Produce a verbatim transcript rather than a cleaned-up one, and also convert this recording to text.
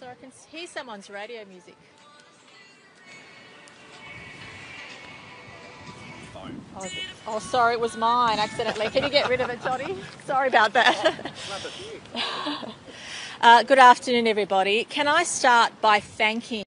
So I can hear someone's radio music. Oh, oh, sorry, it was mine accidentally. Can you get rid of it, Johnny? Sorry about that. uh, good afternoon, everybody. Can I start by thanking